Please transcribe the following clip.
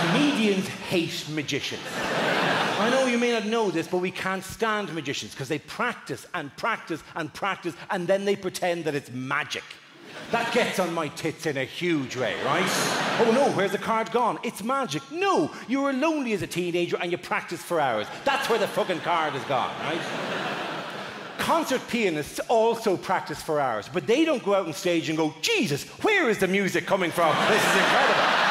Comedians hate magicians. I know you may not know this, but we can't stand magicians because they practice and practice and practice and then they pretend that it's magic. That gets on my tits in a huge way, right? Oh no, where's the card gone? It's magic. No, you were lonely as a teenager and you practiced for hours. That's where the fucking card is gone, right? Concert pianists also practice for hours, but they don't go out on stage and go, Jesus, where is the music coming from? This is incredible.